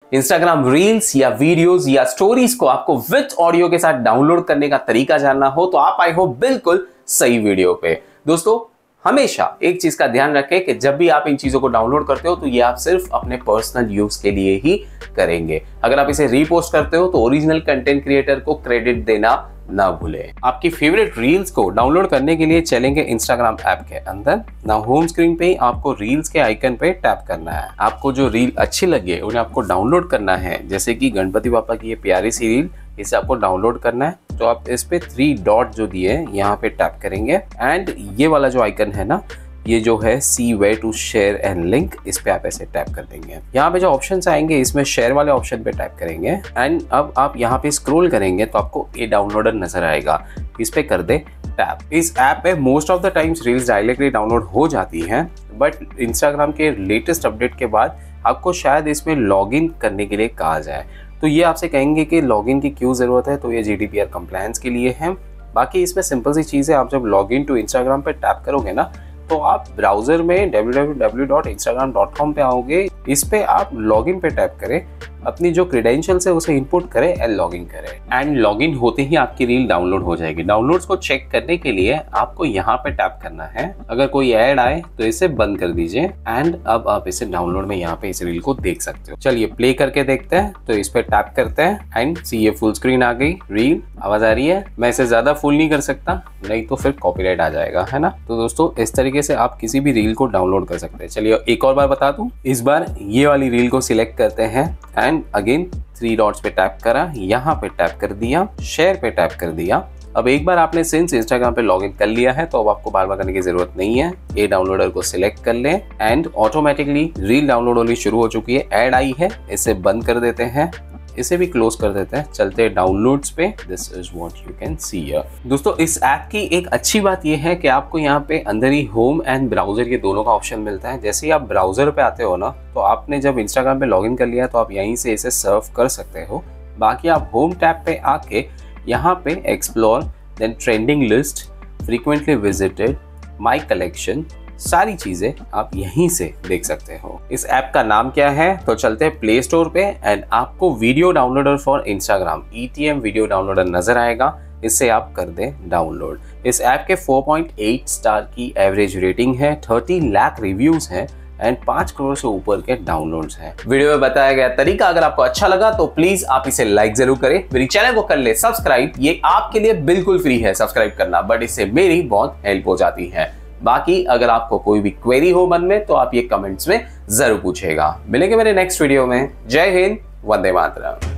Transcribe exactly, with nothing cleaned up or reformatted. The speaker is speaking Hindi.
इंस्टाग्राम रील्स या वीडियोस या स्टोरीज को आपको विद ऑडियो के साथ डाउनलोड करने का तरीका जानना हो तो आप आए हो बिल्कुल सही वीडियो पे। दोस्तों हमेशा एक चीज का ध्यान रखें कि जब भी आप इन चीजों को डाउनलोड करते हो तो ये आप सिर्फ अपने पर्सनल यूज के लिए ही करेंगे। अगर आप इसे रीपोस्ट करते हो तो ओरिजिनल कंटेंट क्रिएटर को क्रेडिट देना ना भूलें। आपकी फेवरेट रील्स को डाउनलोड करने के लिए चलेंगे इंस्टाग्राम ऐप के अंदर। ना होम स्क्रीन पे ही आपको रील्स के आइकन पे टैप करना है। आपको जो रील अच्छी लगे उन्हें आपको डाउनलोड करना है, जैसे कि गणपति बापा की ये प्यारी सी रील, इसे आपको डाउनलोड करना है। तो आप इस पे थ्री डॉट जो दिए हैं यहाँ पे टैप करेंगे एंड ये वाला जो आइकन है ना, ये जो है see where to share and link, इस पे आप ऐसे टैप कर देंगे। यहाँ पे जो ऑप्शंस आएंगे इसमें शेयर वाले ऑप्शन पे टैप करेंगे एंड अब आप यहाँ पे स्क्रॉल करेंगे तो आपको ए डाउनलोडर नजर आएगा, इस पे कर दे टैप। इस ऐप पे most of the times reels directly download हो जाती हैं, बट इंस्टाग्राम के लेटेस्ट अपडेट के बाद आपको शायद इसमें लॉग इन करने के लिए कहा जाए। तो ये आपसे कहेंगे कि लॉगिन की क्यों जरूरत है, तो ये जीडीपीआर कंप्लायंस के लिए है। बाकी इसमें सिंपल सी चीज़ है, आप जब लॉगिन टू इंस्टाग्राम पे टैप करोगे ना तो आप ब्राउजर में W W W dot Instagram dot com पे आओगे। इस पे आप लॉगिन पे टैप करें, अपनी जो क्रेडेंशियल्स है उसे इनपुट करें एंड लॉगिन करें एंड लॉगिन होते ही आपकी रील डाउनलोड हो जाएगी। डाउनलोड्स को चेक करने के लिए आपको यहाँ पे टैप करना है। अगर कोई ऐड आए तो इसे बंद कर दीजिए एंड अब आप इसे डाउनलोड में यहाँ पे इस रील को देख सकते हो। चलिए प्ले करके देखते हैं। तो इस पे टैप करते हैं एंड सी ये फुल स्क्रीन आ गई। रील आवाज आ रही है, मैं इसे ज्यादा फुल नहीं कर सकता नहीं तो फिर कॉपीराइट आ जाएगा, है ना। तो दोस्तों इस तरीके से आप किसी भी रील को डाउनलोड कर सकते हैं। चलिए एक और बार बता दूं, इस बार ये वाली रील को सिलेक्ट करते हैं एंड अगेन थ्री डॉट्स पे टैप करा, यहाँ पे टैप कर दिया, शेयर पे टैप कर दिया। अब एक बार आपने सिंस इंस्टाग्राम पे लॉगिन कर लिया है तो अब आपको बार बार करने की जरूरत नहीं है। ए डाउनलोडर को सिलेक्ट कर लें एंड ऑटोमेटिकली रील डाउनलोड होनी शुरू हो चुकी है। ऐड आई है, इसे बंद कर देते हैं, इसे भी क्लोज कर देते हैं। चलते हैं डाउनलोड्स पे। This is what you can see here. दोस्तों इस ऐप की एक अच्छी बात यह है कि आपको यहाँ पे अंदर ही होम एंड ब्राउजर के दोनों का ऑप्शन मिलता है। जैसे ही आप ब्राउजर पे आते हो ना तो आपने जब इंस्टाग्राम पे लॉगिन कर लिया तो आप यहीं से इसे सर्व कर सकते हो। बाकी आप होम टैब पे आके यहाँ पे explore, then trending list, frequently visited, my collection, सारी चीजें आप यहीं से देख सकते हो। इस ऐप का नाम क्या है, तो चलते हैं प्ले स्टोर पे एंड आपको video downloader for Instagram ETM video downloader नजर आएगा, इससे आप कर दें डाउनलोड। इस ऐप के फोर पॉइंट एट स्टार की एवरेज रेटिंग है, थर्टी लाख रिव्यूज हैं एंड पांच करोड़ से ऊपर के डाउनलोड्स हैं। वीडियो में बताया गया तरीका अगर आपको अच्छा लगा तो प्लीज आप इसे लाइक जरूर करें। मेरी चैनल को कर ले सब्सक्राइब, ये आपके लिए बिल्कुल फ्री है सब्सक्राइब करना, बट इससे मेरी बहुत हेल्प हो जाती है। बाकी अगर आपको कोई भी क्वेरी हो मन में तो आप ये कमेंट्स में जरूर पूछेगा। मिलेंगे मेरे नेक्स्ट वीडियो में। जय हिंद, वंदे मातरम।